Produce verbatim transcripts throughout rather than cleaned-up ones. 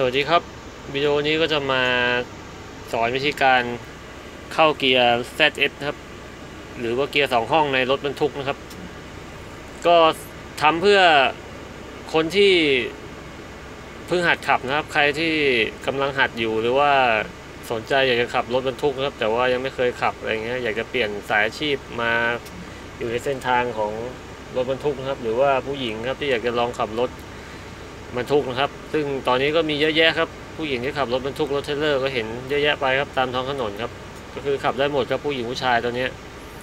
วัสดีครับวิดีโอนี้ก็จะมาสอนวิธีการเข้าเกียร์ แซด เอส ครับหรือว่าเกียร์สองห้องในรถบรรทุกนะครับก็ทำเพื่อคนที่เพิ่งหัดขับนะครับใครที่กำลังหัดอยู่หรือว่าสนใจอยากจะขับรถบรรทุกนะครับแต่ว่ายังไม่เคยขับอะไรเงี้ยอยากจะเปลี่ยนสายอาชีพมาอยู่ในเส้นทางของรถบรรทุกนะครับหรือว่าผู้หญิงครับที่อยากจะลองขับรถบรรทุกนะครับซึ่งตอนนี้ก็มีเยอะแยะครับผู้หญิงที่ขับรถบรรทุกรถเทรลเลอร์ก็เห็นเยอะแยะไปครับตามท้องถนนครับก็คือขับได้หมดครับผู้หญิงผู้ชายตอนนี้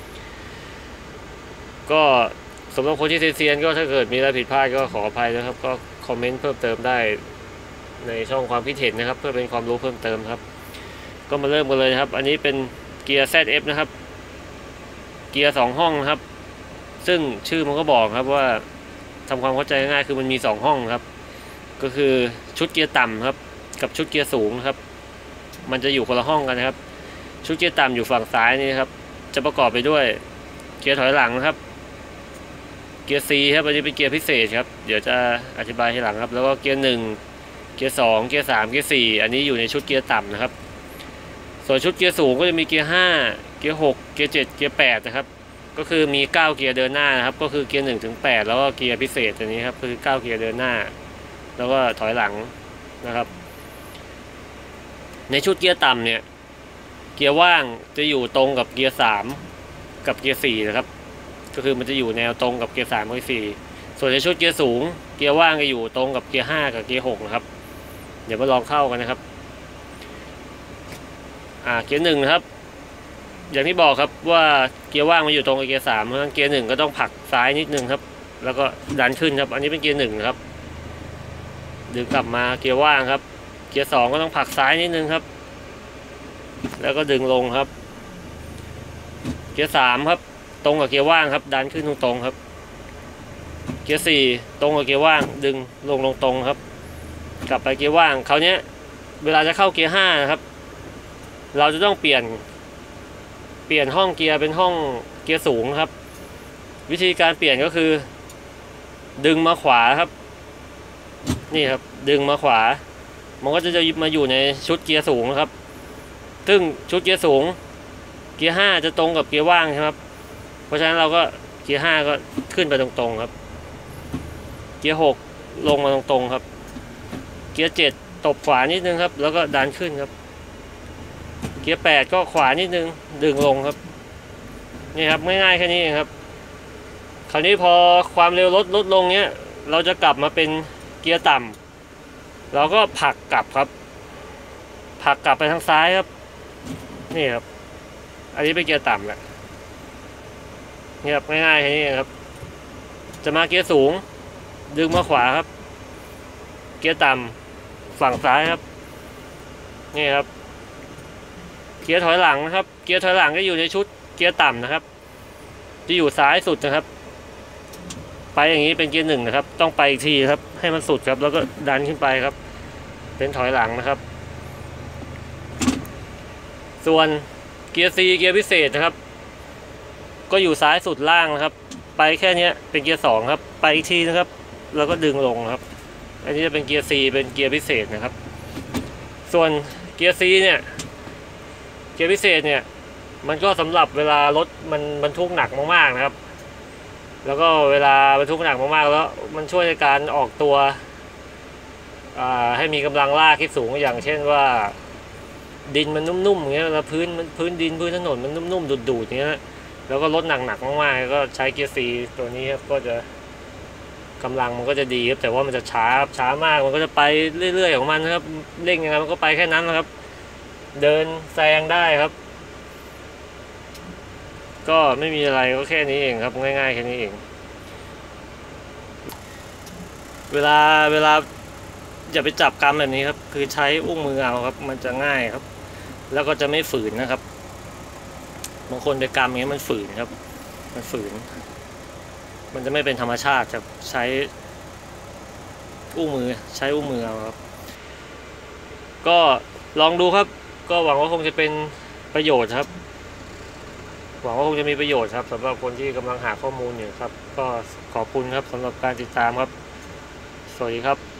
ก็สำหรับคนที่เซียนๆก็ถ้าเกิดมีอะไรผิดพลาดก็ขออภัยนะครับก็คอมเมนต์เพิ่มเติมได้ในช่องความคิดเห็นนะครับเพื่อเป็นความรู้เพิ่มเติมครับก็มาเริ่มกันเลยนะครับอันนี้เป็นเกียร์ แซด เอฟ นะครับเกียร์สองห้องนะครับซึ่งชื่อมันก็บอกครับว่าทำความเข้าใจง่ายคือมันมีสองห้องครับก็คือชุดเกียร์ต่ำครับกับชุดเกียร์สูงครับมันจะอยู่คนละห้องกันนะครับชุดเกียร์ต่ำอยู่ฝั่งซ้ายนี่ครับจะประกอบไปด้วยเกียร์ถอยหลังครับเกียร์ C ครับอันนี้เป็นเกียร์พิเศษครับเดี๋ยวจะอธิบายทีหลังครับแล้วก็เกียร์หนึ่งเกียร์สองเกียร์สามเกียร์สี่อันนี้อยู่ในชุดเกียร์ต่ำนะครับส่วนชุดเกียร์สูงก็จะมีเกียร์ห้าเกียร์หกเกียร์เจ็ดเกียร์แปดนะครับก็คือมีเก้าเกียร์เดินหน้านะครับก็คือเกียร์หนึ่งถึงแปดแล้วก็เกียร์พิเศษตัวนี้ครับคือเก้าเกียร์เดินหน้าแล้วก็ถอยหลังนะครับในชุดเกียร์ต่ำเนี่ยเกียร์ว่างจะอยู่ตรงกับเกียร์สามกับเกียร์สี่นะครับก็คือมันจะอยู่แนวตรงกับเกียร์สามกับเกียร์สี่ส่วนในชุดเกียร์สูงเกียร์ว่างจะอยู่ตรงกับเกียร์ห้ากับเกียร์หกนะครับเดี๋ยวมาลองเข้ากันนะครับอ่าเกียร์หนึ่งนะครับอย่างที่บอกครับว่าเกียร์ว่างมาอยู่ตรงกับเกียร์สามเพราะฉะนั้นเกียร์หนึ่งก็ต้องผลักซ้ายนิดนึงครับแล้วก็ดันขึ้นครับอันนี้เป็นเกียร์หนึ่งครับดึงกลับมาเกียร์ว่างครับเกียร์สองก็ต้องผลักซ้ายนิดนึงครับแล้วก็ดึงลงครับเกียร์สามครับตรงกับเกียร์ว่างครับดันขึ้นตรงๆครับเกียร์สี่ตรงกับเกียร์ว่างดึงลงลงตรงครับกลับไปเกียร์ว่างคราวนี้เวลาจะเข้าเกียร์ห้านะครับเราจะต้องเปลี่ยนเปลี่ยนห้องเกียร์เป็นห้องเกียร์สูงครับวิธีการเปลี่ยนก็คือดึงมาขวาครับนี่ครับดึงมาขวามันก็จะจะมาอยู่ในชุดเกียร์สูงนะครับซึ่งชุดเกียร์สูงเกียร์ห้าจะตรงกับเกียร์ว่างใช่ไหมครับเพราะฉะนั้นเราก็เกียร์ห้าก็ขึ้นไปตรงๆครับเกียร์หกลงมาตรงๆครับเกียร์เจ็ดตบขวานิดนึงครับแล้วก็ดันขึ้นครับเกียร์แปดก็ขวานิดนึงดึงลงครับนี่ครับง่ายๆแค่นี้เองครับคราวนี้พอความเร็วลดลดลงเนี้ยเราจะกลับมาเป็นเกียร์ต่ำเราก็ผลักกลับครับผลักกลับไปทางซ้ายครับนี่ครับอันนี้เป็นเกียร์ต่ำแหละนี่ครับง่ายๆแค่นี้เองครับจะมาเกียร์สูงดึงมาขวาครับเกียร์ต่ำฝั่งซ้ายครับนี่ครับเกียร์ถอยหลังนะครับเกียร์ถอยหลังก็อยู่ในชุดเกียร์ต่ำนะครับที่อยู่ซ้ายสุดนะครับไปอย่างนี้เป็นเกียร์หนึ่งนะครับต้องไปอีกทีครับให้มันสุดครับแล้วก็ดันขึ้นไปครับเป็นถอยหลังนะครับส่วนเกียร์ C เกียร์พิเศษนะครับก็อยู่ซ้ายสุดล่างนะครับไปแค่นี้เป็นเกียร์สองครับไปอีกทีนะครับแล้วก็ดึงลงครับอันนี้จะเป็นเกียร์ C เป็นเกียร์พิเศษนะครับส่วนเกียร์ C เนี่ยเกียร์พิเศษเนี่ยมันก็สำหรับเวลารถมันบรรทุกหนักมากๆนะครับแล้วก็เวลาบรรทุกหนักมากๆแล้วมันช่วยในการออกตัวให้มีกำลังลากที่สูงอย่างเช่นว่าดินมันนุ่มๆอย่างเงี้ยแล้วพื้นมันพื้นดินพื้นถนนมันนุ่มๆดูดๆอย่างเงี้ยแล้วก็รถหนักๆมากๆก็ใช้เกียร์ C ตัวนี้ครับก็จะกำลังมันก็จะดีครับแต่ว่ามันจะช้าช้ามากมันก็จะไปเรื่อยๆของมันนะครับเร่งยังไงมันก็ไปแค่นั้นนะครับเดินแซงได้ครับก็ไม่มีอะไรก็แค่นี้เองครับง่ายๆแค่นี้เองเวลาเวลาอย่าไปจับกำแบบนี้ครับคือใช้อุ้งมือเอาครับมันจะง่ายครับแล้วก็จะไม่ฝืนนะครับบางคนไปกำอย่างนี้มันฝืนครับมันฝืนมันจะไม่เป็นธรรมชาติครับใช้อุ้งมือใช้อุ้งมือเอาครับก็ลองดูครับก็หวังว่าคงจะเป็นประโยชน์ครับหวังว่าคงจะมีประโยชน์ครับสำหรับคนที่กำลังหาข้อมูลอยู่ครับก็ขอบคุณครับสำหรับการติดตามครับสวัสดีครับ